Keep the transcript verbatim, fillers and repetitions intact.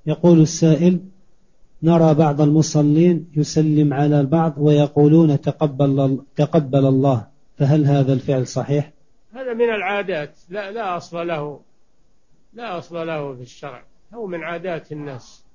يقول السائل: نرى بعض المصلين يسلم على البعض ويقولون تقبل, تقبل الله، فهل هذا الفعل صحيح؟ هذا من العادات، لا, لا أصل له لا أصل له في الشرع، هو من عادات الناس.